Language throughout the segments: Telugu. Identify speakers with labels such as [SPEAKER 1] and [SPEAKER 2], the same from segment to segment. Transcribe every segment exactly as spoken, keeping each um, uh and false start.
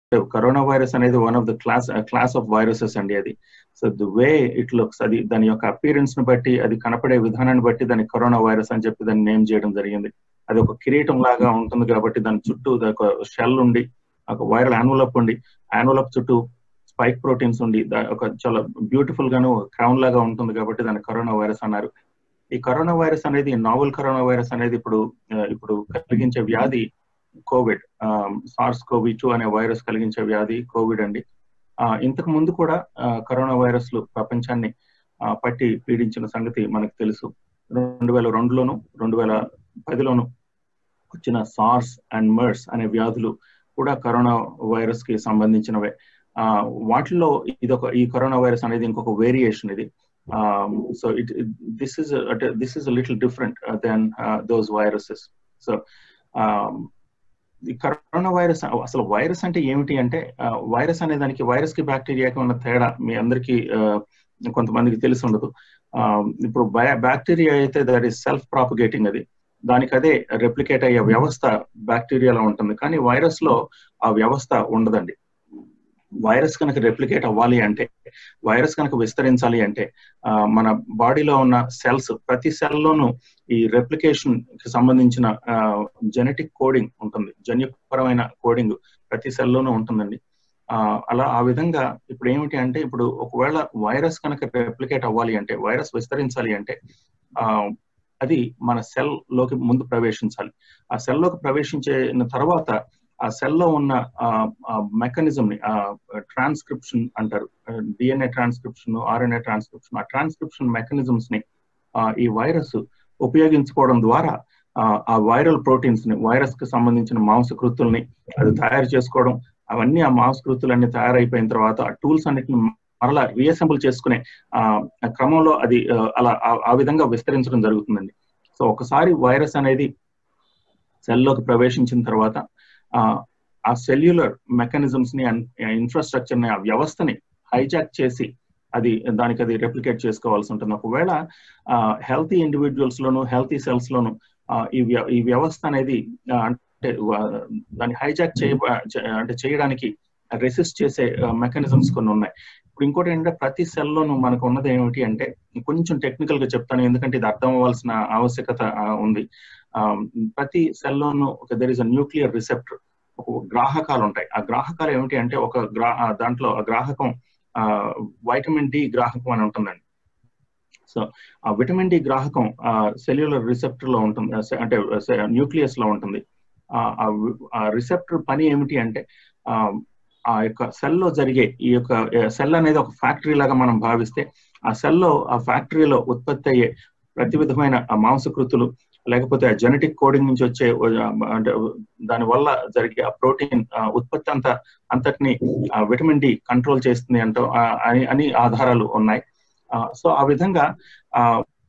[SPEAKER 1] కరోనా వైరస్ అనేది one of the class class of viruses అండి అది. So the way it looks, అది దాని యొక్క అపియరెన్స్ ని బట్టి, అది కనపడే విధానాన్ని బట్టి దాన్ని కరోనా వైరస్ అని చెప్పి దాన్ని నేమ్ చేయడం జరిగింది. అది ఒక కిరీటం లాగా ఉంటుంది కాబట్టి దాని చుట్టూ ఒక షెల్ ఉండి, ఒక వైరల్ యాన్వలప్ ఉండి, యాన్వలప్ చుట్టూ స్పైక్ ప్రోటీన్స్ ఉండి ఒక చాలా బ్యూటిఫుల్ గాను క్రౌన్ లాగా ఉంటుంది కాబట్టి దాన్ని కరోనా వైరస్ అన్నారు. ఈ కరోనా వైరస్ అనేది, నావెల్ కరోనా వైరస్ అనేది ఇప్పుడు ఇప్పుడు కలిగించే వ్యాధి కోవిడ్, సార్స్ కోవి టూ అనే వైరస్ కలిగించే వ్యాధి కోవిడ్ అండి. ఇంతకు ముందు కూడా కరోనా వైరస్లు ప్రపంచాన్ని పట్టి పీడించిన సంగతి మనకు తెలుసు. రెండు వేల రెండులోను రెండు వేల పదిలోను వచ్చిన సార్స్ అండ్ మర్స్ అనే వ్యాధులు కూడా కరోనా వైరస్ కి సంబంధించినవే. ఆ వాటిలో ఇదొక, ఈ కరోనా వైరస్ అనేది ఇంకొక వేరియేషన్ ఇది. So it this is this is little different then those viruses. So ఈ కరోనా వైరస్, అసలు వైరస్ అంటే ఏమిటి అంటే, వైరస్ అనే దానికి వైరస్ కి బ్యాక్టీరియాకి ఉన్న తేడా మీ అందరికీ కొంతమందికి తెలిసి ఉండదు. ఇప్పుడు బ్యాక్టీరియా అయితే దట్ ఈస్ సెల్ఫ్ ప్రాపగేటింగ్, అది దానికి అదే రెప్లికేట్ అయ్యే వ్యవస్థ బ్యాక్టీరియాలో ఉంటుంది. కానీ వైరస్ లో ఆ వ్యవస్థ ఉండదండి. వైరస్ కనుక రెప్లికేట్ అవ్వాలి అంటే, వైరస్ కనుక విస్తరించాలి అంటే మన బాడీలో ఉన్న సెల్స్, ప్రతి సెల్లోనూ ఈ రెప్లికేషన్ కి సంబంధించిన జెనెటిక్ కోడింగ్ ఉంటుంది, జన్యుపరమైన కోడింగ్ ప్రతి సెల్లోనూ ఉంటుందండి. ఆ అలా ఆ విధంగా ఇప్పుడు ఏమిటి అంటే, ఇప్పుడు ఒకవేళ వైరస్ కనుక రెప్లికేట్ అవ్వాలి అంటే, వైరస్ విస్తరించాలి అంటే ఆ అది మన సెల్ లోకి ముందు ప్రవేశించాలి. ఆ సెల్ లోకి ప్రవేశించిన తర్వాత ఆ సెల్లో ఉన్న మెకానిజం ని, ట్రాన్స్క్రిప్షన్ అంటారు, డిఎన్ఏ ట్రాన్స్క్రిప్షన్, ఆర్ఎన్ఏ ట్రాన్స్క్రిప్షన్, ఆ ట్రాన్స్క్రిప్షన్ మెకానిజమ్స్ ని ఈ వైరస్ ఉపయోగించుకోవడం ద్వారా ఆ వైరల్ ప్రోటీన్స్ ని, వైరస్ కి సంబంధించిన మాంసకృతుల్ని అది తయారు చేసుకోవడం, అవన్నీ ఆ మాంసకృతులన్నీ తయారైపోయిన తర్వాత ఆ టూల్స్ అన్నిటిని మరలా రీఅసెంబుల్ చేసుకునే ఆ క్రమంలో అది అలా ఆ విధంగా విస్తరించడం జరుగుతుందండి. సో ఒకసారి వైరస్ అనేది సెల్లోకి ప్రవేశించిన తర్వాత ఆ సెల్యులర్ మెకానిజమ్స్ ని, ఇన్ఫ్రాస్ట్రక్చర్ ని, ఆ వ్యవస్థని హైజాక్ చేసి అది దానికి అది రెప్లికేట్ చేసుకోవాల్సి ఉంటుంది. ఒకవేళ హెల్తీ ఇండివిజువల్స్ లోను, హెల్తీ సెల్స్ లోను ఈ ఈ వ్యవస్థ అనేది అంటే దాన్ని హైజాక్ చేయ అంటే చేయడానికి రెసిస్ట్ చేసే మెకానిజమ్స్ కొన్ని ఉన్నాయి. ఇప్పుడు ఇంకోటి ఏంటంటే, ప్రతి సెల్లోనూ మనకు ఉన్నది ఏమిటి అంటే, కొంచెం టెక్నికల్ గా చెప్తాను ఎందుకంటే ఇది అర్థం అవ్వాల్సిన ఆవశ్యకత ఉంది. ప్రతి సెల్లోనూ ఒక there is a nuclear receptor, ఒక గ్రాహకాలు ఉంటాయి. ఆ గ్రాహకాలు ఏమిటి అంటే, ఒక గ్రా దాంట్లో ఆ గ్రాహకం ఆ వైటమిన్ డి గ్రాహకం అని ఉంటుందండి. సో ఆ విటమిన్ డి గ్రాహకం ఆ సెల్యులర్ రిసెప్టర్ లో ఉంటుంది, అంటే న్యూక్లియస్ లో ఉంటుంది. ఆ రిసెప్టర్ పని ఏమిటి అంటే, ఆ ఆ యొక్క సెల్లో జరిగే, ఈ యొక్క సెల్ అనేది ఒక ఫ్యాక్టరీ లాగా మనం భావిస్తే, ఆ సెల్లో ఆ ఫ్యాక్టరీలో ఉత్పత్తి అయ్యే ప్రతి విధమైన మాంసకృతులు, లేకపోతే ఆ జెనెటిక్ కోడింగ్ నుంచి వచ్చే అంటే దాని వల్ల జరిగే ఆ ప్రోటీన్ ఉత్పత్తి అంతా అంతటిని విటమిన్ డి కంట్రోల్ చేస్తుంది అంటూ అని అని ఆధారాలు ఉన్నాయి. సో ఆ విధంగా ఆ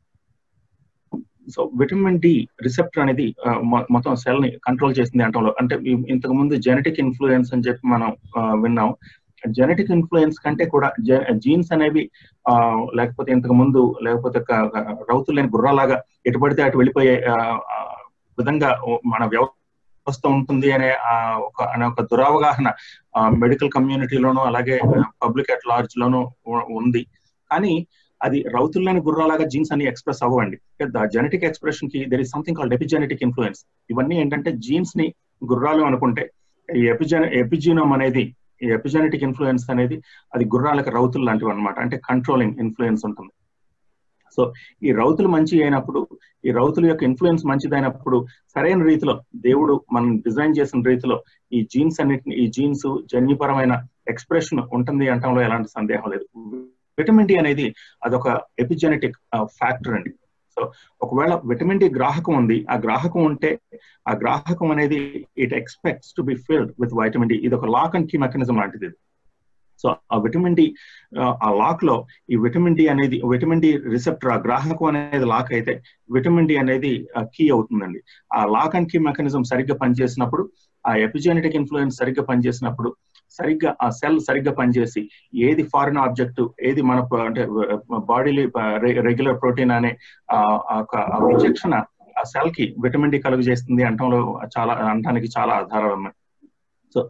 [SPEAKER 1] సో విటమిన్ డి రిసెప్టర్ అనేది మొత్తం సెల్ ని కంట్రోల్ చేస్తుంది అంటంలో, అంటే ఇంతకు ముందు జెనెటిక్ ఇన్ఫ్లుయెన్స్ అని చెప్పి మనం విన్నాం. జెనెటిక్ ఇన్ఫ్లుయెన్స్ కంటే కూడా జీన్స్ అనేవి ఆ లేకపోతే ఇంతకు ముందు లేకపోతే రౌతులు లేని గుర్రాలాగా ఎటు పడితే అటు వెళ్ళిపోయే విధంగా మన వ్యవస్థ ఉంటుంది అనే ఒక అనే ఒక దురావగాహన మెడికల్ కమ్యూనిటీలోనూ అలాగే పబ్లిక్ అట్ లార్జ్ లోనూ ఉంది. కానీ అది రౌతుల్లేని గుర్రాలాగా జీన్స్ అన్ని ఎక్స్ప్రెస్ అవ్వండి. జెనెటిక్ ఎక్స్ప్రెషన్ కి there is something called epigenetic influence. ఇవన్నీ ఏంటంటే జీన్స్ ని గుర్రాలు అనుకుంటే, ఈ ఎపిజెన ఎపిజీనోమ్ అనేది, ఈ ఎపిజెనెటిక్ ఇన్ఫ్లుయెన్స్ అనేది అది గుర్రాలకు రౌతులు లాంటివి అనమాట, అంటే కంట్రోలింగ్ ఇన్ఫ్లుయెన్స్ ఉంటుంది. సో ఈ రౌతులు మంచి అయినప్పుడు, ఈ రౌతుల యొక్క ఇన్ఫ్లుయెన్స్ మంచిదైనప్పుడు, సరైన రీతిలో దేవుడు మనం డిజైన్ చేసిన రీతిలో ఈ జీన్స్ అన్నిటిని, ఈ జీన్స్ జన్యుపరమైన ఎక్స్ప్రెషన్ ఉంటుంది అనటంలో ఎలాంటి సందేహం లేదు. విటమిన్ డి అనేది అదొక ఎపిజెనెటిక్ ఫ్యాక్టర్ అండి. సో ఒకవేళ విటమిన్ డి గ్రాహకం ఉంది, ఆ గ్రాహకం ఉంటే ఆ గ్రాహకం అనేది it expects to be filled with vitamin D. ఇది ఒక లాక్ అండ్ కీ మెకానిజం లాంటిది. సో ఆ విటమిన్ డి ఆ లాక్ లో ఈ విటమిన్ డి అనేది, విటమిన్ డి రిసెప్టర్, ఆ గ్రాహకం అనేది లాక్ అయితే విటమిన్ డి అనేది కీ అవుతుందండి. ఆ లాక్ అండ్ కీ మెకానిజం సరిగ్గా పనిచేసినప్పుడు, ఆ ఎపిజెనెటిక్ ఇన్ఫ్లుయెన్స్ సరిగ్గా పనిచేసినప్పుడు, సరిగ్గా ఆ సెల్ సరిగ్గా పనిచేసి ఏది ఫారిన్ ఆబ్జెక్ట్, ఏది మన అంటే బాడీలో రెగ్యులర్ ప్రోటీన్ అనే ఆ విచక్షణ ఆ సెల్ కి విటమిన్ డి కలుగజేస్తుంది అంటంలో చాలా, అనడానికి చాలా ఆధారాలు ఉన్నాయి. సో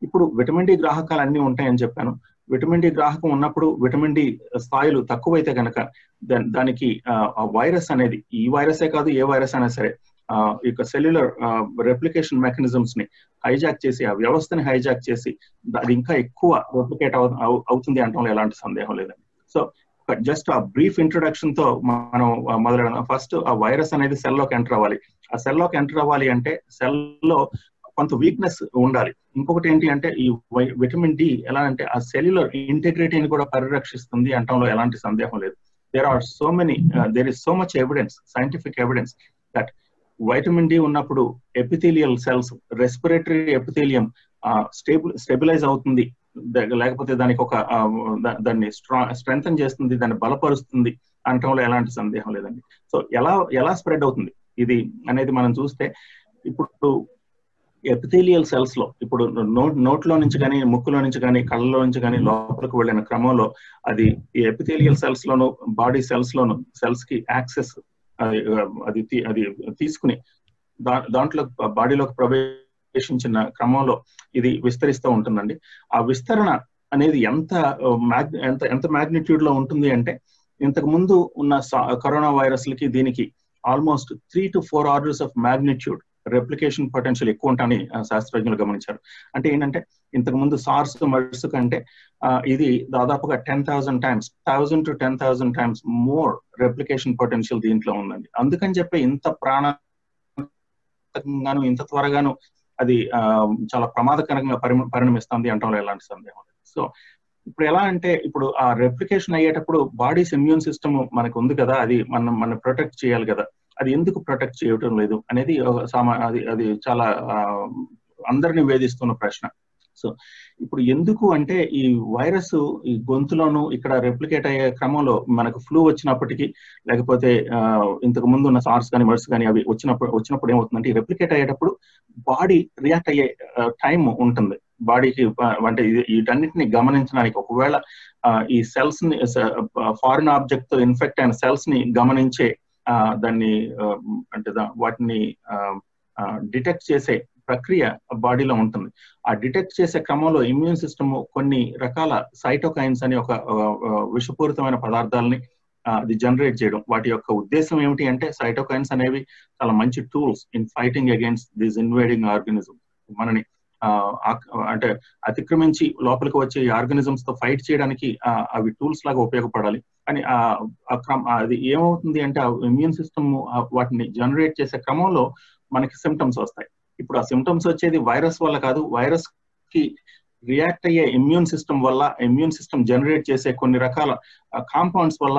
[SPEAKER 1] ఇప్పుడు విటమిన్ డి గ్రాహకాలు అన్ని ఉంటాయని చెప్పాను. విటమిన్ డి గ్రాహకం ఉన్నప్పుడు విటమిన్ డి స్థాయిలు తక్కువైతే కనుక దానికి ఆ వైరస్ అనేది, ఈ వైరసే కాదు ఏ వైరస్ అయినా సరే, ఆ ఇక సెల్యులర్ రెప్లికేషన్ మెకానిజమ్స్ ని హైజాక్ చేసి, ఆ వ్యవస్థని హైజాక్ చేసి అది ఇంకా ఎక్కువ రెప్లికేట్ అవుతుంది అనడంలో ఎలాంటి సందేహం లేదండి. సో జస్ట్ ఆ బ్రీఫ్ ఇంట్రొడక్షన్ తో మనం మొదలెడదాం. ఫస్ట్ ఆ వైరస్ అనేది సెల్లోకి ఎంటర్ అవ్వాలి. ఆ సెల్లోకి ఎంటర్ అవ్వాలి అంటే సెల్లో కొంత వీక్నెస్ ఉండాలి. ఇంకొకటి ఏంటి అంటే ఈ విటమిన్ డి ఎలా అంటే ఆ సెల్యులర్ ఇంటిగ్రిటీని కూడా పరిరక్షిస్తుంది అనటంలో ఎలాంటి సందేహం లేదు. There are so many there is so much evidence, scientific evidence that vitamin D ఉన్నప్పుడు epithelial cells, respiratory epithelium stable stabilize అవుతుంది, లేకపోతే దానికి ఒక దాన్ని స్ట్రెంథన్ చేస్తుంది, దాన్ని బలపరుస్తుంది అనటంలో ఎలాంటి సందేహం లేదండి. సో ఎలా ఎలా స్ప్రెడ్ అవుతుంది ఇది అనేది మనం చూస్తే, ఇప్పుడు ఎపిథీలియల్ సెల్స్ లో ఇప్పుడు నోట్ నోట్లో నుంచి కానీ, ముక్కులో నుంచి కానీ, కళ్ళలో నుంచి కానీ లోపలికి వెళ్ళిన క్రమంలో అది ఈ ఎపిథీలియల్ సెల్స్ లోను, బాడీ సెల్స్ లోను సెల్స్ కి యాక్సెస్ అది అది తీసుకుని దా దాంట్లో బాడీలోకి ప్రవేశించిన క్రమంలో ఇది విస్తరిస్తూ ఉంటుందండి. ఆ విస్తరణ అనేది ఎంత ఎంత ఎంత మ్యాగ్నిట్యూడ్ లో ఉంటుంది అంటే, ఇంతకు ముందు ఉన్న కరోనా వైరస్లకి దీనికి almost three to four orders of magnitude replication potential ఎక్కువ ఉంటాయని శాస్త్రజ్ఞులు గమనించారు. అంటే ఏంటంటే ఇంతకు ముందు సార్స్ మర్స్ కంటే ఇది దాదాపుగా ten thousand times thousand to ten thousand times more replication potential దీంట్లో ఉందండి. అందుకని చెప్పి ఇంత ప్రాణాంతకంగాను ఇంత త్వరగాను అది చాలా ప్రమాదకరంగా పరి పరిణమిస్తుంది అంటంలో ఎలాంటి సందేహం లేదు. సో ఇప్పుడు ఎలా అంటే, ఇప్పుడు ఆ రెప్లికేషన్ అయ్యేటప్పుడు బాడీస్ ఇమ్యూన్ సిస్టమ్ మనకు ఉంది కదా, అది మనం మనం ప్రొటెక్ట్ చేయాలి కదా, అది ఎందుకు ప్రొటెక్ట్ చేయటం లేదు అనేది సామా అది అది చాలా అందరినీ వేధిస్తున్న ప్రశ్న. సో ఇప్పుడు ఎందుకు అంటే, ఈ వైరస్ ఈ గొంతులోను ఇక్కడ రెప్లికేట్ అయ్యే క్రమంలో మనకు ఫ్లూ వచ్చినప్పటికీ, లేకపోతే ఇంతకు ముందు ఉన్న సార్స్ కానీ మర్స్ కానీ అవి వచ్చినప్పుడు వచ్చినప్పుడు ఏమవుతుందంటే, ఈ రెప్లికేట్ అయ్యేటప్పుడు బాడీ రియాక్ట్ అయ్యే టైం ఉంటుంది బాడీకి. అంటే వీటన్నిటిని గమనించడానికి, ఒకవేళ ఈ సెల్స్ ని ఫారిన్ ఆబ్జెక్ట్ తో ఇన్ఫెక్ట్ అయిన సెల్స్ ని గమనించే దాన్ని అంటే వాటిని డిటెక్ట్ చేసే ప్రక్రియ బాడీలో ఉంటుంది. ఆ డిటెక్ట్ చేసే క్రమంలో ఇమ్యూన్ సిస్టమ్ కొన్ని రకాల సైటోకైన్స్ అని ఒక విషపూరితమైన పదార్థాలని అది జనరేట్ చేయడం. వాటి యొక్క ఉద్దేశం ఏమిటి అంటే, సైటోకైన్స్ అనేవి చాలా మంచి tools in fighting against this invading organism. మనని అంటే అతిక్రమించి లోపలికి వచ్చే ఆర్గానిజమ్స్ తో ఫైట్ చేయడానికి అవి టూల్స్ లాగా ఉపయోగపడాలి. అని అది ఏమవుతుంది అంటే, ఆ ఇమ్యూన్ సిస్టమ్ వాటిని జనరేట్ చేసే క్రమంలో మనకి సిమ్టమ్స్ వస్తాయి. ఇప్పుడు ఆ సిమ్టమ్స్ వచ్చేది వైరస్ వల్ల కాదు, వైరస్ కి రియాక్ట్ అయ్యే ఇమ్యూన్ సిస్టమ్ వల్ల, ఇమ్యూన్ సిస్టమ్ జనరేట్ చేసే కొన్ని రకాల కాంపౌండ్స్ వల్ల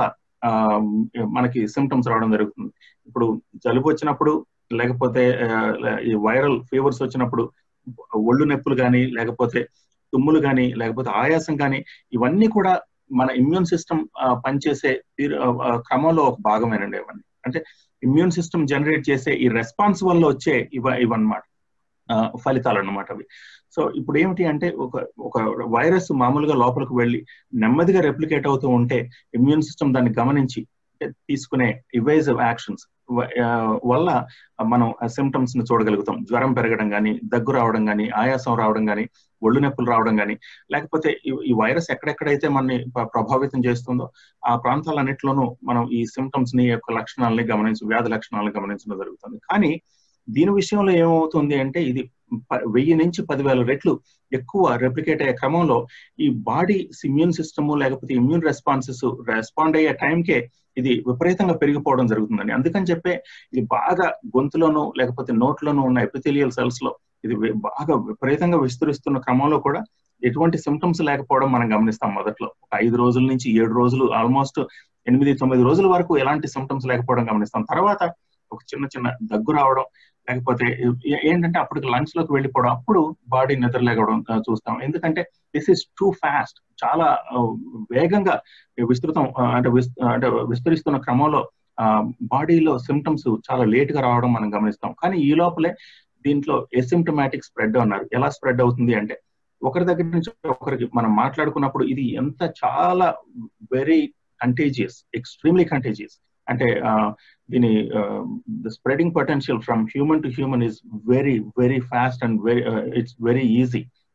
[SPEAKER 1] మనకి సిమ్టమ్స్ రావడం జరుగుతుంది. ఇప్పుడు జలుబు వచ్చినప్పుడు, లేకపోతే ఈ వైరల్ ఫీవర్స్ వచ్చినప్పుడు ఒళ్ళు నొప్పులు కానీ, లేకపోతే తుమ్ములు కానీ, లేకపోతే ఆయాసం కానీ, ఇవన్నీ కూడా మన ఇమ్యూన్ సిస్టమ్ పనిచేసే క్రమంలో ఒక భాగమేనండి. ఇవన్నీ అంటే ఇమ్యూన్ సిస్టమ్ జనరేట్ చేసే ఈ రెస్పాన్స్ వల్ల వచ్చే ఇవ ఇవన్నమాట ఫలితాలు అన్నమాట అవి. సో ఇప్పుడు ఏమిటి అంటే, ఒక ఒక వైరస్ మామూలుగా లోపలికి వెళ్ళి నెమ్మదిగా రెప్లికేట్ అవుతూ ఉంటే, ఇమ్యూన్ సిస్టమ్ దాన్ని గమనించి తీసుకునే ఇవేజివ్ యాక్షన్స్ వల్ల మనం సిమ్టమ్స్ ని చూడగలుగుతాం. జ్వరం పెరగడం కానీ, దగ్గు రావడం కానీ, ఆయాసం రావడం కానీ, ఒళ్ళు నొప్పులు రావడం కానీ, లేకపోతే ఈ వైరస్ ఎక్కడెక్కడైతే మనని ప్రభావితం చేస్తుందో ఆ ప్రాంతాలన్నింటిలోనూ మనం ఈ సిమ్టమ్స్ ని యొక్క లక్షణాలని గమనించి వ్యాధి లక్షణాలను గమనించడం జరుగుతుంది. కానీ దీని విషయంలో ఏమవుతుంది అంటే, ఇది వెయ్యి నుంచి పదివేల రెట్లు ఎక్కువ రెప్లికేట్ అయ్యే క్రమంలో ఈ బాడీ ఇమ్యూన్ సిస్టమ్ లేకపోతే ఇమ్యూన్ రెస్పాన్సెస్ రెస్పాండ్ అయ్యే టైంకే ఇది విపరీతంగా పెరిగిపోవడం జరుగుతుందండి. అందుకని చెప్పే ఇది బాగా గొంతులోనూ లేకపోతే నోట్లోనూ ఉన్న ఎపిథీలియల్ సెల్స్ లో ఇది బాగా విపరీతంగా విస్తరిస్తున్న క్రమంలో కూడా ఎటువంటి సిమ్టమ్స్ లేకపోవడం మనం గమనిస్తాం. మొదట్లో ఒక ఐదు రోజుల నుంచి ఏడు రోజులు ఆల్మోస్ట్ ఎనిమిది తొమ్మిది రోజుల వరకు ఎలాంటి సిమ్టమ్స్ లేకపోవడం గమనిస్తాం. తర్వాత ఒక చిన్న చిన్న దగ్గు రావడం, లేకపోతే ఏంటంటే అప్పటికి లంగ్స్ లోకి వెళ్ళిపోవడం, అప్పుడు బాడీ నిద్రలేగడం చూస్తాం. ఎందుకంటే దిస్ ఇస్ టూ ఫాస్ట్, చాలా వేగంగా విస్తృతం అంటే అంటే విస్తరిస్తున్న క్రమంలో బాడీలో సిమ్టమ్స్ చాలా లేట్ గా రావడం మనం గమనిస్తాం. కానీ ఈ లోపలే దీంట్లో ఎసిమ్టమాటిక్ స్ప్రెడ్ అన్నారు. ఎలా స్ప్రెడ్ అవుతుంది అంటే, ఒకరి దగ్గర నుంచి ఒకరికి మనం మాట్లాడుకున్నప్పుడు ఇది ఎంత చాలా వెరీ కంటేజియస్, ఎక్స్ట్రీమ్లీ కంటేజియస్. అంటే దీని the spreading potential from human to human is very very fast and very it's very easy.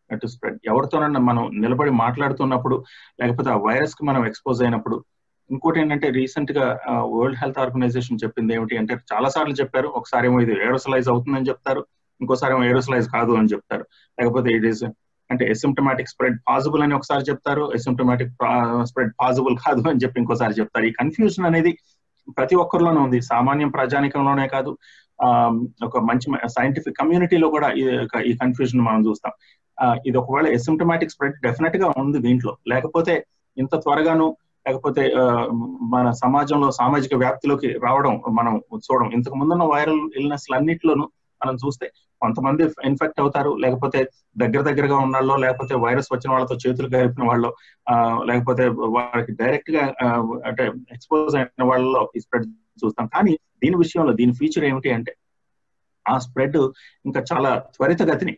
[SPEAKER 1] To spread. ఎవరితోనన్నా మనం నిలబడి మాట్లాడుతున్నప్పుడు లేకపోతే ఆ వైరస్ కి మనం ఎక్స్పోజ్ అయినప్పుడు. ఇంకోటి ఏంటంటే రీసెంట్ గా వరల్డ్ హెల్త్ ఆర్గనైజేషన్ చెప్పింది ఏమిటి అంటే, చాలా సార్లు చెప్పారు, ఒకసారి ఏమో ఇది ఏరోసలైజ్ అవుతుందని చెప్తారు, ఇంకోసారి ఏమో ఏరోసలైజ్ కాదు అని చెప్తారు, లేకపోతే ఇట్ ఈస్ అంటే ఎసిమ్టమాటిక్ స్ప్రెడ్ పాసిబుల్ అని ఒకసారి చెప్తారు, ఎసిమ్టమాటిక్ స్ప్రెడ్ పాసిబుల్ కాదు అని చెప్పి ఇంకోసారి చెప్తారు. ఈ కన్ఫ్యూజన్ అనేది ప్రతి ఒక్కరిలోనే ఉంది, సామాన్యం ప్రజానికంలోనే కాదు, ఆ ఒక మంచి సైంటిఫిక్ కమ్యూనిటీలో కూడా ఈ కన్ఫ్యూజన్ మనం చూస్తాం. ఇది ఒకవేళ ఎసిమ్టమాటిక్ స్ప్రెడ్ డెఫినెట్ గా ఉంది దీంట్లో, లేకపోతే ఇంత త్వరగాను లేకపోతే మన సమాజంలో సామాజిక వ్యాప్తిలోకి రావడం మనం చూడం. ఇంతకు ముందున్న వైరల్ ఇల్నెస్ అన్నిట్లోనూ మనం చూస్తే కొంతమంది ఇన్ఫెక్ట్ అవుతారు, లేకపోతే దగ్గర దగ్గరగా ఉన్న వాళ్ళు, లేకపోతే వైరస్ వచ్చిన వాళ్ళతో చేతులు కలిపిన వాళ్ళు, ఆ లేకపోతే వారికి డైరెక్ట్ గా అంటే ఎక్స్పోజ్ అయిన వాళ్ళలో ఈ స్ప్రెడ్ చూస్తాం. కానీ దీని విషయంలో దీని ఫీచర్ ఏమిటి అంటే, ఆ స్ప్రెడ్ ఇంకా చాలా త్వరితగతిని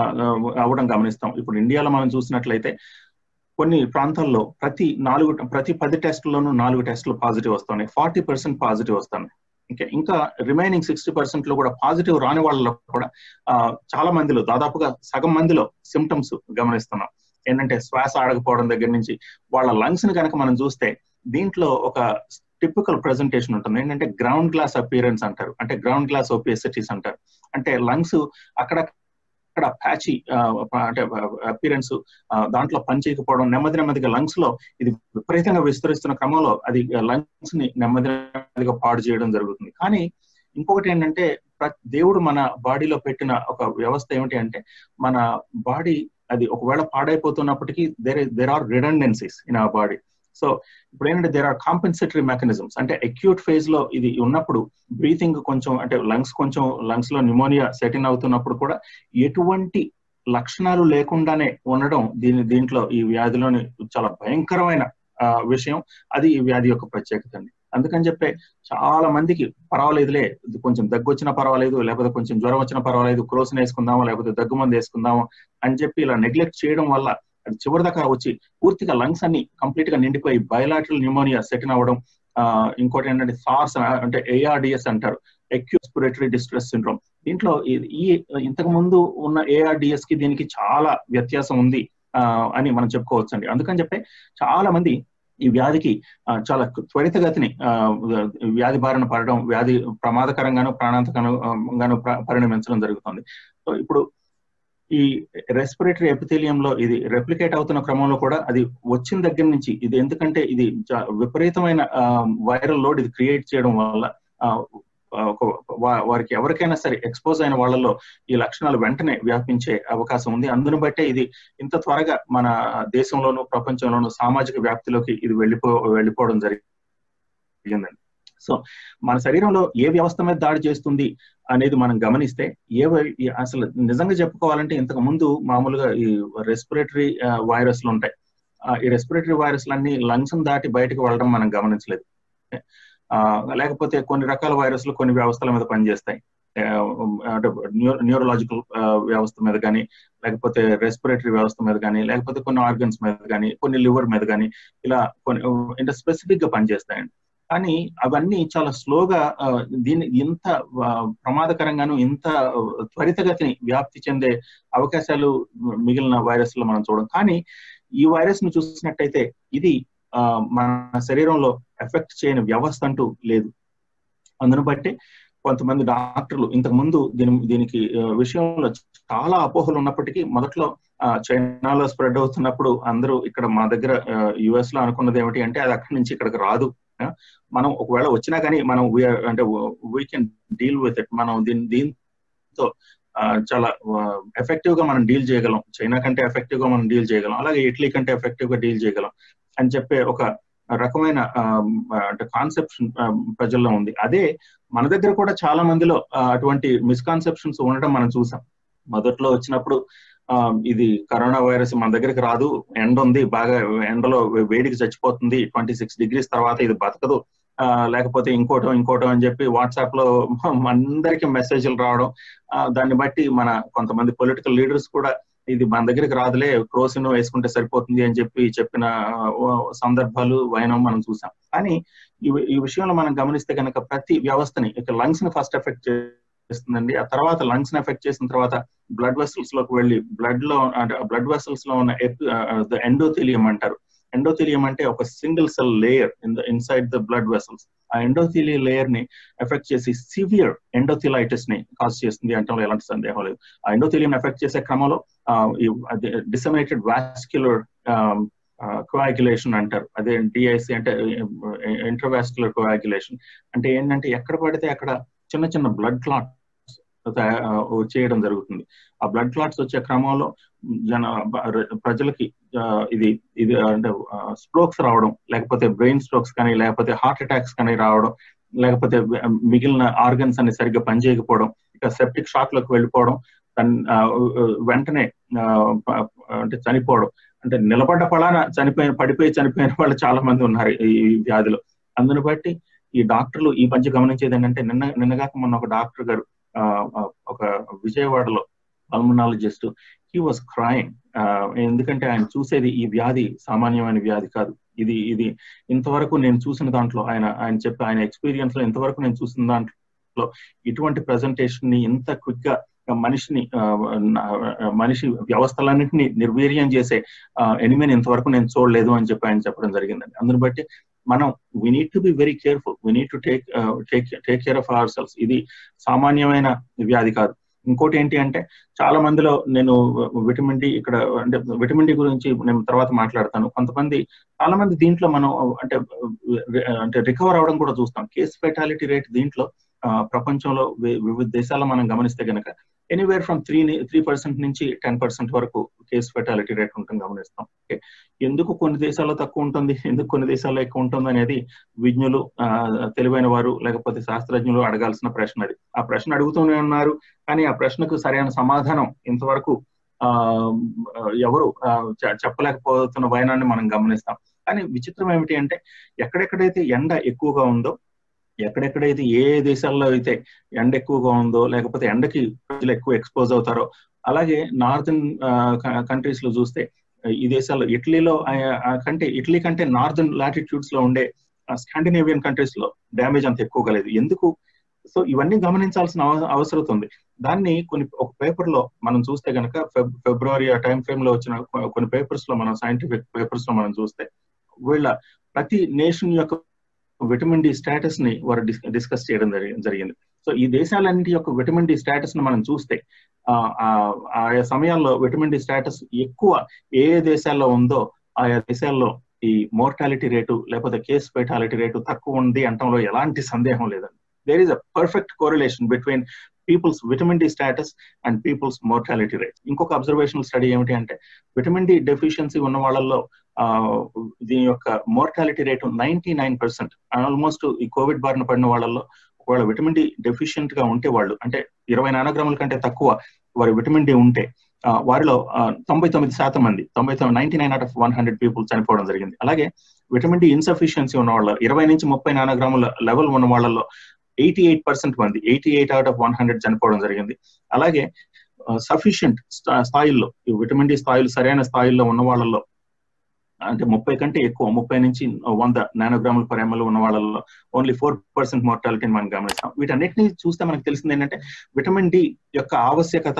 [SPEAKER 1] అవ్వడం గమనిస్తాం. ఇప్పుడు ఇండియాలో మనం చూసినట్లయితే కొన్ని ప్రాంతాల్లో ప్రతి నాలుగు ప్రతి పది టెస్టుల్లోనూ నాలుగు టెస్టులు పాజిటివ్ వస్తున్నాయి, ఫార్టీ పర్సెంట్ పాజిటివ్ వస్తున్నాయి. ఇంకా ఇంకా రిమైనింగ్ సిక్స్టీ పర్సెంట్ లో కూడా పాజిటివ్ రాని వాళ్ళలో కూడా ఆ చాలా మందిలో, దాదాపుగా సగం మందిలో సిమ్టమ్స్ గమనిస్తున్నాం. ఏంటంటే శ్వాస ఆడకపోవడం దగ్గర నుంచి వాళ్ళ లంగ్స్ ని కనుక మనం చూస్తే దీంట్లో ఒక టిపికల్ ప్రెజెంటేషన్ ఉంటుంది. ఏంటంటే గ్రౌండ్ గ్లాస్ అపియరెన్స్ అంటారు, అంటే గ్రౌండ్ గ్లాస్ ఓపిఎసిటీస్ అంటారు. అంటే లంగ్స్ అక్కడ అక్కడ ప్యాచి అంటే అపిరెన్స్ దాంట్లో పనిచేయకపోవడం, నెమ్మది నెమ్మదిగా లంగ్స్ లో ఇది విపరీతంగా విస్తరిస్తున్న క్రమంలో అది లంగ్స్ ని నెమ్మది నెమ్మదిగా పాడు చేయడం జరుగుతుంది. కానీ ఇంకొకటి ఏంటంటే, దేవుడు మన బాడీలో పెట్టిన ఒక వ్యవస్థ ఏమిటి అంటే, మన బాడీ అది ఒకవేళ పాడైపోతున్నప్పటికీ there there are redundancies in our body. So ఇప్పుడు ఏంటంటే దేర్ ఆర్ కాంపెన్సేటరీ మెకానిజమ్స్. అంటే అక్యూట్ ఫేజ్ లో ఇది ఉన్నప్పుడు బ్రీతింగ్ కొంచెం అంటే లంగ్స్ కొంచెం లంగ్స్ లో న్యూమోనియా సెటిన్ అవుతున్నప్పుడు కూడా ఎటువంటి లక్షణాలు లేకుండానే ఉండడం దీని దీంట్లో ఈ వ్యాధిలోని చాలా భయంకరమైన విషయం. అది ఈ వ్యాధి యొక్క ప్రత్యేకత అండి. అందుకని చెప్పే చాలా మందికి పర్వాలేదులే, కొంచెం దగ్గు వచ్చినా పర్వాలేదు, లేకపోతే కొంచెం జ్వరం వచ్చినా పర్వాలేదు, క్రోసిన్ వేసుకుందాము లేకపోతే దగ్గు మందు వేసుకుందాము అని చెప్పి ఇలా నెగ్లెక్ట్ చేయడం వల్ల అది చివరి దాకా వచ్చి పూర్తిగా లంగ్స్ అన్ని కంప్లీట్ గా నిండిపోయి బయలాటరల్ న్యూమోనియా సెటిన్ అవ్వడం. ఆ ఇంకోటి ఏంటంటే సార్స్ అంటే ఏఆర్డిఎస్ అంటారు, అక్యూట్ రెస్పిరేటరీ డిస్ట్రెస్ సిండ్రోమ్. దీంట్లో ఈ ఇంతకు ముందు ఉన్న ఏఆర్డిఎస్ కి దీనికి చాలా వ్యత్యాసం ఉంది ఆ అని మనం చెప్పుకోవచ్చు అండి. అందుకని చెప్పి చాలా మంది ఈ వ్యాధికి చాలా త్వరితగతిని ఆ వ్యాధి బారిన పడడం, వ్యాధి ప్రమాదకరంగాను ప్రాణాంతకంగాను పరిణమించడం జరుగుతుంది. సో ఇప్పుడు ఈ రెస్పిరేటరీ ఎపిథీలియంలో ఇది రెప్లికేట్ అవుతున్న క్రమంలో కూడా అది వచ్చిన దగ్గర నుంచి ఇది ఎందుకంటే ఇది విపరీతమైన వైరల్ లోడ్ ఇది క్రియేట్ చేయడం వల్ల వారికి ఎవరికైనా సరే ఎక్స్పోజ్ అయిన వాళ్ళలో ఈ లక్షణాలు వెంటనే వ్యాపించే అవకాశం ఉంది. అందును బట్టే ఇది ఇంత త్వరగా మన దేశంలోను ప్రపంచంలోను సామాజిక వ్యాప్తిలోకి ఇది వెళ్ళిపో వెళ్ళిపోవడం జరిగిందండి. సో మన శరీరంలో ఏ వ్యవస్థ మీద దాడి చేస్తుంది అనేది మనం గమనిస్తే, ఏ అసలు నిజంగా చెప్పుకోవాలంటే ఇంతకు ముందు మామూలుగా ఈ రెస్పిరేటరీ వైరస్లు ఉంటాయి. ఈ రెస్పిరేటరీ వైరస్లన్నీ లంగ్స్ దాటి బయటకు వెళ్ళడం మనం గమనించలేదు. ఆ లేకపోతే కొన్ని రకాల వైరస్లు కొన్ని వ్యవస్థల మీద పనిచేస్తాయి, అంటే న్యూరలాజికల్ వ్యవస్థ మీద కానీ, లేకపోతే రెస్పిరేటరీ వ్యవస్థ మీద కానీ, లేకపోతే కొన్ని ఆర్గన్స్ మీద కానీ, కొన్ని లివర్ మీద కానీ, ఇలా కొన్ని అంటే స్పెసిఫిక్ గా పనిచేస్తాయండి. కానీ అవన్నీ చాలా స్లోగా దీన్ని ఇంత ప్రమాదకరంగాను ఇంత త్వరితగతిని వ్యాప్తి చెందే అవకాశాలు మిగిలిన వైరస్ లో మనం చూడం. కానీ ఈ వైరస్ ను చూసినట్టయితే ఇది ఆ మన శరీరంలో ఎఫెక్ట్ చేయని వ్యవస్థ అంటూ లేదు. అందును బట్టి కొంతమంది డాక్టర్లు ఇంతకు ముందు దీని దీనికి విషయంలో చాలా అపోహలు ఉన్నప్పటికీ, మొదట్లో చైనాలో స్ప్రెడ్ అవుతున్నప్పుడు అందరూ ఇక్కడ మా దగ్గర యుఎస్ లో అనుకున్నది ఏమిటి అంటే, అది అక్కడి నుంచి ఇక్కడికి రాదు, మనం ఒకవేళ వచ్చినా కానీ మనం అంటే we can deal with it, మనం దీని దీంతో చాలా ఎఫెక్టివ్ గా మనం డీల్ చేయగలం, చైనా కంటే ఎఫెక్టివ్ గా మనం డీల్ చేయగలం, అలాగే ఇటలీ కంటే ఎఫెక్టివ్ గా డీల్ చేయగలం అని చెప్పే ఒక రకమైన అంటే కాన్సెప్షన్ ప్రజల్లో ఉంది. అదే మన దగ్గర కూడా చాలా మందిలో అటువంటి మిస్కాన్సెప్షన్స్ ఉండడం మనం చూసాం. మొదట్లో వచ్చినప్పుడు ఆ ఇది కరోనా వైరస్ మన దగ్గరికి రాదు, ఎండ ఉంది, బాగా ఎండలో వేడికి చచ్చిపోతుంది, ట్వంటీ సిక్స్ డిగ్రీస్ తర్వాత ఇది బతకదు, ఆ లేకపోతే ఇంకోటో ఇంకోటో అని చెప్పి వాట్సాప్ లో అందరికి మెసేజ్లు రావడం, ఆ దాన్ని బట్టి మన కొంతమంది పొలిటికల్ లీడర్స్ కూడా ఇది మన దగ్గరికి రాదులే, క్రోసిన్ వేసుకుంటే సరిపోతుంది అని చెప్పి చెప్పిన సందర్భాలు వైనం మనం చూసాం. కానీ ఈ ఈ విషయంలో మనం గమనిస్తే కనుక ప్రతి వ్యవస్థని ఇక లంగ్స్ ని ఫస్ట్ ఎఫెక్ట్ చేస్తుందండి. ఆ తర్వాత లంగ్స్ ని ఎఫెక్ట్ చేసిన తర్వాత బ్లడ్ వెసల్స్ లోకి వెళ్ళి బ్లడ్ లో అంటే బ్లడ్ వెసల్స్ లో ఉన్న ఎండోథీలియం అంటారు. ఎండోథీలియం అంటే ఒక single cell layer in the inside the blood vessels. ఆ ఎండోథీలియం లేయర్ ని ఎఫెక్ట్ చేసి సివియర్ ఎండోథిలైటిస్ ని కాజ్ చేస్తుంది అంటే ఎలాంటి సందేహం లేదు. ఆ ఎండోథీలియం ఎఫెక్ట్ చేసే క్రమంలో డిసెమినేటెడ్ వాస్క్యులర్ కోయాగ్యులేషన్ అంటారు. అదే డిఐసి అంటే ఇంట్రావాస్క్యులర్ కోయాగ్యులేషన్ అంటే ఏంటంటే ఎక్కడ పడితే అక్కడ చిన్న చిన్న బ్లడ్ క్లాట్స్ చేయడం జరుగుతుంది. ఆ బ్లడ్ క్లాట్స్ వచ్చే క్రమంలో జన ప్రజలకి ఇది ఇది అంటే స్ట్రోక్స్ రావడం, లేకపోతే బ్రెయిన్ స్ట్రోక్స్ కానీ, లేకపోతే హార్ట్ అటాక్స్ కానీ రావడం, లేకపోతే మిగిలిన ఆర్గన్స్ అన్ని సరిగ్గా పనిచేయకపోవడం, ఇక సెప్టిక్ షాక్ లోకి వెళ్ళిపోవడం, వెంటనే అంటే చనిపోవడం, అంటే నిలబడ్డ పడాన చనిపోయిన పడిపోయి చనిపోయిన వాళ్ళు చాలా మంది ఉన్నారు ఈ వ్యాధిలో. అందుని బట్టి ఈ డాక్టర్లు ఈ మధ్య గమనించేది ఏంటంటే నిన్న నిన్నగాక మొన్న ఒక డాక్టర్ గారు ఒక విజయవాడలో పల్మనాలజిస్ట్ హీ వాజ్ క్రైయింగ్. ఎందుకంటే ఆయన చూసేది ఈ వ్యాధి సామాన్యమైన వ్యాధి కాదు. ఇది ఇది ఇంతవరకు నేను చూసిన దాంట్లో ఆయన ఆయన చెప్పి ఆయన ఎక్స్పీరియన్స్ లో ఇంతవరకు నేను చూసిన దాంట్లో ఇటువంటి ప్రెజెంటేషన్ ని ఇంత క్విక్ గా మనిషిని మనిషి వ్యవస్థలన్నింటినీ నిర్వీర్యం చేసే ఎనిమిని ఇంతవరకు నేను చూడలేదు అని చెప్పి ఆయన చెప్పడం జరిగిందండి. అందుని బట్టి మనం we need to be very careful, we need to take take take care of our cells. ఇది సామాన్యమైన వ్యాధి కాదు. ఇంకోటి ఏంటి అంటే చాలా మందిలో నేను విటమిన్ డి ఇక్కడ అంటే విటమిన్ డి గురించి నేను తర్వాత మాట్లాడతాను. కొంతమంది చాలా మంది దీంట్లో మనం అంటే అంటే రికవర్ అవడం కూడా చూస్తాం. కేస్ ఫెటాలిటీ రేట్ దీంట్లో ప్రపంచంలో వివిధ దేశాల్లో మనం గమనిస్తే కనుక anywhere from three three percent నుంచి టెన్ పర్సెంట్ వరకు కేస్ ఫెటాలిటీ రేట్ ఉంటుంది గమనిస్తాం. ఓకే, ఎందుకు కొన్ని దేశాల్లో తక్కువ ఉంటుంది, ఎందుకు కొన్ని దేశాల్లో ఎక్కువ ఉంటుంది అనేది విజ్ఞులు, తెలివైన వారు, లేకపోతే శాస్త్రజ్ఞులు అడగాల్సిన ప్రశ్న అది. ఆ ప్రశ్న అడుగుతూనే ఉన్నారు, కానీ ఆ ప్రశ్నకు సరైన సమాధానం ఇంతవరకు ఆ ఎవరు చెప్పలేకపోతున్న వైనాన్ని మనం గమనిస్తాం. కానీ విచిత్రం ఏమిటి అంటే ఎక్కడెక్కడైతే ఎండ ఎక్కువగా ఉందో, ఎక్కడెక్కడైతే ఏ దేశాల్లో అయితే ఎండ ఎక్కువగా ఉందో, లేకపోతే ఎండకి ప్రజలు ఎక్కువ ఎక్స్పోజ్ అవుతారో, అలాగే నార్థన్ కంట్రీస్ లో చూస్తే ఈ దేశాల్లో ఇటలీలో కంటే ఇటలీ కంటే నార్థన్ లాటిట్యూడ్స్ లో ఉండే స్కాండినేవియన్ కంట్రీస్ లో డ్యామేజ్ అంత ఎక్కువగా లేదు. ఎందుకు? సో ఇవన్నీ గమనించాల్సిన అవసరం ఉంది. దాన్ని కొన్ని ఒక పేపర్ లో మనం చూస్తే కనుక ఫిబ్రవరి ఆ టైం ఫ్రేమ్ లో వచ్చిన కొన్ని పేపర్స్ లో మనం సైంటిఫిక్ పేపర్స్ లో మనం చూస్తే వీళ్ళ ప్రతి నేషన్ యొక్క విటమిన్ డి స్టేటస్ ని వారు డిస్కస్ చేయడం జరిగింది. సో ఈ దేశాలన్నింటి యొక్క విటమిన్ డి స్టేటస్ ని మనం చూస్తే ఆయా సమయాల్లో విటమిన్ డి స్టేటస్ ఎక్కువ ఏ దేశాల్లో ఉందో ఆయా దేశాల్లో ఈ మోర్టాలిటీ రేటు లేకపోతే కేస్ ఫెటాలిటీ రేటు తక్కువ ఉంది అనటంలో ఎలాంటి సందేహం లేదండి. There is a perfect correlation between people's vitamin D status and people's mortality rate. ఇంకొక అబ్జర్వేషనల్ స్టడీ ఏమిటి అంటే విటమిన్ డి డెఫిషియన్సీ ఉన్న వాళ్ళల్లో ఆ దీని యొక్క mortality rate ninety nine percent almost ఈ కోవిడ్ బారిన పడిన వాళ్ళల్లో ఒకవేళ విటమిన్ డి డెఫిషియెంట్ గా ఉంటే వాళ్ళు అంటే ఇరవై నానోగ్రాముల కంటే తక్కువ వారి విటమిన్ డి ఉంటే వారిలో తొంభై తొమ్మిది శాతం మంది తొంభై తొమ్మిది ninety nine out of one hundred people చనిపోవడం జరిగింది. అలాగే విటమిన్ డి ఇన్సఫిషియన్సీ ఉన్న వాళ్ళ ఇరవై నుంచి ముప్పై నానోగ్రాముల లెవెల్ ఉన్న వాళ్ళలో ఎయిటీ ఎయిట్ పర్సెంట్ మంది eighty eight out of one hundred చనిపోవడం జరిగింది. అలాగే సఫిషియంట్ స్థాయిల్లో ఈ విటమిన్ డి స్థాయిలు సరైన స్థాయిల్లో ఉన్న వాళ్ళలో అంటే ముప్పై కంటే ఎక్కువ ముప్పై నుంచి వంద నానోగ్రాముల పర్ ఎంఎల్ ఉన్న వాళ్ళలో ఓన్లీ ఫోర్ పర్సెంట్ మోర్టాలిటీని మనం గమనిస్తాం. వీటన్నిటిని చూస్తే మనకు తెలిసింది ఏంటంటే విటమిన్ డి యొక్క ఆవశ్యకత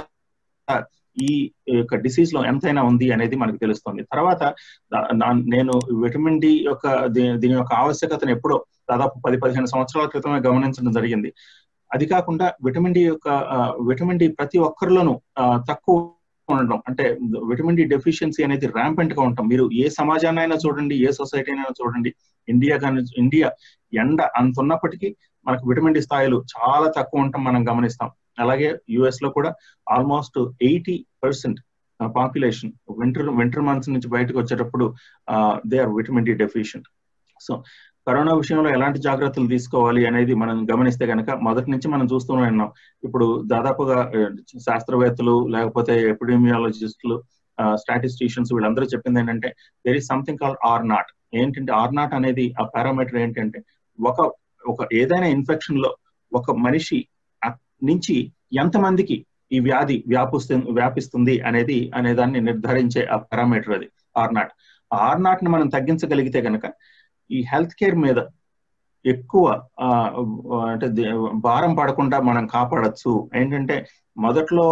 [SPEAKER 1] ఈ యొక్క డిసీజ్ లో ఎంతైనా ఉంది అనేది మనకు తెలుస్తుంది. తర్వాత నేను విటమిన్ డి యొక్క దీని యొక్క ఆవశ్యకతను ఎప్పుడో దాదాపు పది పదిహేను సంవత్సరాల క్రితమే గమనించడం జరిగింది. అది కాకుండా విటమిన్ డి యొక్క విటమిన్ డి ప్రతి ఒక్కరిలోనూ తక్కువ ఉండడం అంటే విటమిన్ డి డెఫిషియన్సీ అనేది ర్యాంపెంట్ గా ఉంటాం. మీరు ఏ సమాజాన్ని అయినా చూడండి, ఏ సొసైటీ అయినా చూడండి, ఇండియా కానీ ఇండియా ఎండ అంత ఉన్నప్పటికీ మనకు విటమిన్ డి స్థాయిలు చాలా తక్కువ ఉంటాం మనం గమనిస్తాం. అలాగే యుఎస్ లో కూడా almost eighty percent population winter winter months నుంచి బయటకు వచ్చేటప్పుడు they are vitamin D deficient. So corona విషయంలో ఎలాంటి జాగ్రత్తలు తీసుకోవాలి అనేది మనం గమనిస్తే కనుక మొదటి నుంచి మనం చూస్తూనే ఉన్నాం. ఇప్పుడు దాదాపుగా శాస్త్రవేత్తలు లేకపోతే ఎపిడెమియాలజిస్టులు, స్టాటిస్టిషియన్స్ వీళ్ళందరూ చెప్పింది ఏంటంటే there is something called R naught. ఏంటంటే ఆర్ నాట్ అనేది ఆ పారామీటర్ ఏంటంటే ఒక ఒక ఏదైనా ఇన్ఫెక్షన్ లో ఒక మనిషి నుంచి ఎంతమందికి ఈ వ్యాధి వ్యాపిస్తుంది వ్యాపిస్తుంది అనేది అనే దాన్ని నిర్ధారించే ఆ పారామీటర్ అది ఆర్ నాట్. ఆర్ నాట్ ని మనం తగ్గించగలిగితే కనుక ఈ హెల్త్ కేర్ మీద ఎక్కువ అంటే భారం పడకుండా మనం కాపాడచ్చు. ఏంటంటే మొదట్లో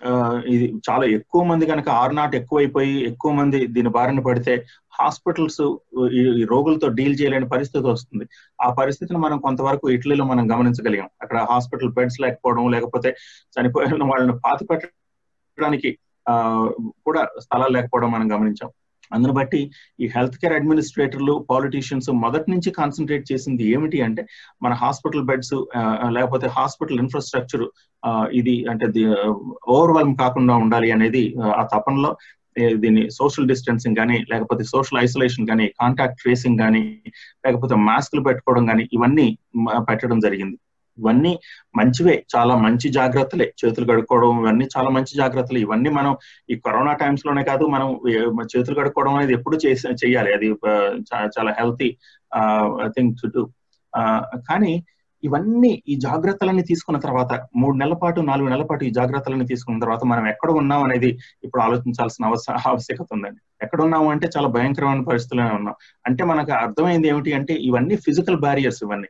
[SPEAKER 1] ఇది చాలా ఎక్కువ మంది కనుక ఆర్ నాట్ ఎక్కువైపోయి ఎక్కువ మంది దీని బారిన పడితే హాస్పిటల్స్ ఈ రోగులతో డీల్ చేయలేని పరిస్థితి వస్తుంది. ఆ పరిస్థితిని మనం కొంతవరకు ఇటలీలో మనం గమనించగలిగాం. అక్కడ హాస్పిటల్ బెడ్స్ లేకపోవడం, లేకపోతే చనిపోయిన వాళ్ళని పాతి పెట్టడానికి ఆ కూడా స్థలాలు లేకపోవడం మనం గమనించాం. అందును బట్టి ఈ హెల్త్ కేర్ అడ్మినిస్ట్రేటర్లు, పాలిటీషియన్స్ మొదటి నుంచి కాన్సన్ట్రేట్ చేసింది ఏమిటి అంటే మన హాస్పిటల్ బెడ్స్ లేకపోతే హాస్పిటల్ ఇన్ఫ్రాస్ట్రక్చర్ ఇది అంటే ఓవర్వెల్మ్ కాకుండా ఉండాలి అనేది ఆ తపనలో దీన్ని సోషల్ డిస్టెన్సింగ్ కానీ, లేకపోతే సోషల్ ఐసోలేషన్ కానీ, కాంటాక్ట్ ట్రేసింగ్ కానీ, లేకపోతే మాస్కులు పెట్టుకోవడం కానీ ఇవన్నీ పెట్టడం జరిగింది. ఇవన్నీ మంచివే, చాలా మంచి జాగ్రత్తలే. చేతులు కడుక్కోవడం ఇవన్నీ చాలా మంచి జాగ్రత్తలు. ఇవన్నీ మనం ఈ కరోనా టైమ్స్ లోనే కాదు, మనం చేతులు కడుక్కోవడం అనేది ఎప్పుడు చేసి చెయ్యాలి. అది చాలా హెల్తీ థింగ్ టు డూ. కానీ ఇవన్నీ ఈ జాగ్రత్తలన్నీ తీసుకున్న తర్వాత మూడు నెలల పాటు నాలుగు నెలల పాటు ఈ జాగ్రత్తలన్నీ తీసుకున్న తర్వాత మనం ఎక్కడ ఉన్నాం అనేది ఇప్పుడు ఆలోచించాల్సిన అవసర ఆవశ్యకత ఉందండి. ఎక్కడ ఉన్నాము అంటే చాలా భయంకరమైన పరిస్థితుల్లోనే ఉన్నాం. అంటే మనకు అర్థమైంది ఏమిటి అంటే ఇవన్నీ ఫిజికల్ బ్యారియర్స్. ఇవన్నీ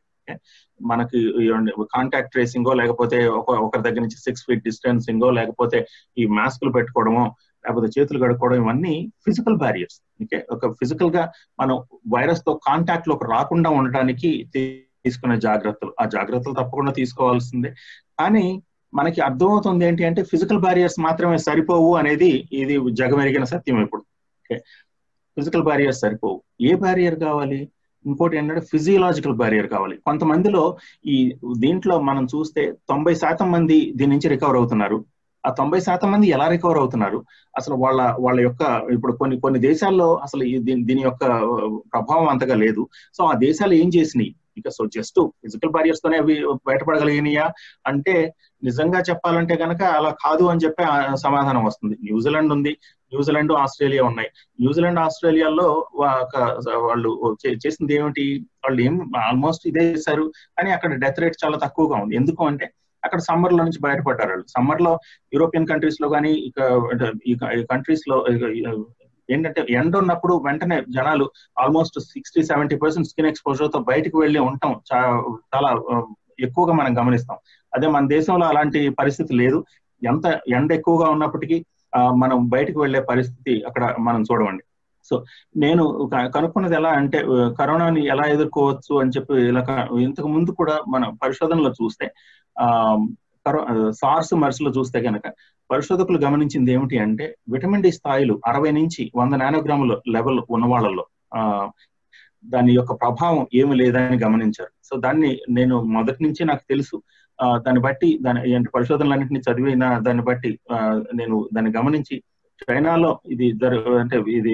[SPEAKER 1] మనకి కాంటాక్ట్ ట్రేసింగో, లేకపోతే ఒక ఒకరి దగ్గర నుంచి సిక్స్ ఫీట్ డిస్టెన్సింగో, లేకపోతే ఈ మాస్కులు పెట్టుకోవడమో, లేకపోతే చేతులు కడుక్కోవడం ఇవన్నీ ఫిజికల్ బ్యారియర్స్. ఓకే, ఒక ఫిజికల్ గా మనం వైరస్ తో కాంటాక్ట్ లోకి రాకుండా ఉండటానికి తీసుకునే జాగ్రత్తలు. ఆ జాగ్రత్తలు తప్పకుండా తీసుకోవాల్సిందే. కానీ మనకి అర్థమవుతుంది ఏంటి అంటే ఫిజికల్ బ్యారియర్స్ మాత్రమే సరిపోవు అనేది ఇది జగమెరిగిన సత్యం ఇప్పుడు. ఓకే, ఫిజికల్ బ్యారియర్స్ సరిపోవు. ఏ బ్యారియర్ కావాలి? ఇంకోటి ఏంటంటే ఫిజియలాజికల్ బ్యారియర్ కావాలి. కొంతమందిలో ఈ దీంట్లో మనం చూస్తే తొంభై శాతం మంది దీని నుంచి రికవర్ అవుతున్నారు. ఆ తొంభై శాతం మంది ఎలా రికవర్ అవుతున్నారు? అసలు వాళ్ళ వాళ్ళ యొక్క ఇప్పుడు కొన్ని కొన్ని దేశాల్లో అసలు దీని యొక్క ప్రభావం అంతగా లేదు. సో ఆ దేశాలు ఏం చేసినాయి ఇక? సో జస్ట్ ఫిజికల్ బ్యారియర్స్ తోనే అవి బయటపడగలిగినాయా అంటే నిజంగా చెప్పాలంటే కనుక అలా కాదు అని చెప్పే సమాధానం వస్తుంది. న్యూజిలాండ్ ఉంది, న్యూజిలాండ్ ఆస్ట్రేలియా ఉన్నాయి. న్యూజిలాండ్ ఆస్ట్రేలియాలో వాళ్ళు చేసింది ఏమిటి? వాళ్ళు ఏం ఆల్మోస్ట్ ఇదే చేశారు, కానీ అక్కడ డెత్ రేట్ చాలా తక్కువగా ఉంది. ఎందుకు అంటే అక్కడ సమ్మర్ లో నుంచి బయటపడ్డారు వాళ్ళు. సమ్మర్ లో యూరోపియన్ కంట్రీస్ లో కానీ ఇక ఈ కంట్రీస్ లో ఏంటంటే ఎండ ఉన్నప్పుడు వెంటనే జనాలు almost sixty seventy percent skin exposure తో బయటకు వెళ్ళి ఉంటాం చాలా ఎక్కువగా మనం గమనిస్తాం. అదే మన దేశంలో అలాంటి పరిస్థితి లేదు. ఎంత ఎండ ఎక్కువగా ఉన్నప్పటికీ మనం బయటకు వెళ్లే పరిస్థితి అక్కడ మనం చూడమండి. సో నేను కనుక్కున్నది ఎలా అంటే కరోనాని ఎలా ఎదుర్కోవచ్చు అని చెప్పి ఇలా ఇంతకు ముందు కూడా మనం పరిశోధనలో చూస్తే ఆ సార్స్ మర్స్ లో చూస్తే కనుక పరిశోధకులు గమనించింది ఏమిటి అంటే విటమిన్ డి స్థాయిలు అరవై నుంచి వంద నానోగ్రాముల లెవెల్ ఉన్న వాళ్ళలో ఆ దాని యొక్క ప్రభావం ఏమి లేదని గమనించారు. సో దాన్ని నేను మొదటి నుంచి నాకు తెలుసు. ఆ దాన్ని బట్టి దాని పరిశోధనలన్నింటినీ చదివిన దాన్ని బట్టి ఆ నేను దాన్ని గమనించి చైనాలో ఇది జరు అంటే ఇది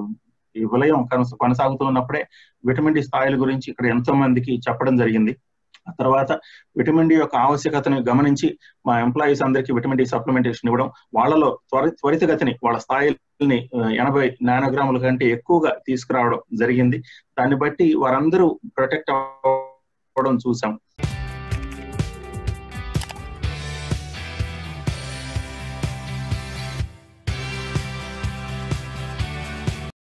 [SPEAKER 1] ఈ విలయం కొనసాగుతున్నప్పుడే విటమిన్ డి స్థాయిల గురించి ఇక్కడ ఎంతో మందికి చెప్పడం జరిగింది. ఆ తర్వాత విటమిన్ డి యొక్క ఆవశ్యకతను గమనించి మా ఎంప్లాయీస్ అందరికీ విటమిన్ డి సప్లిమెంటేషన్ ఇవ్వడం, వాళ్ళలో త్వర త్వరితగతిని వాళ్ళ స్థాయిని ఎనభై నానోగ్రాముల కంటే ఎక్కువగా తీసుకురావడం జరిగింది. దాన్ని బట్టి వారందరూ ప్రొటెక్ట్ అవ్వడం చూసాం.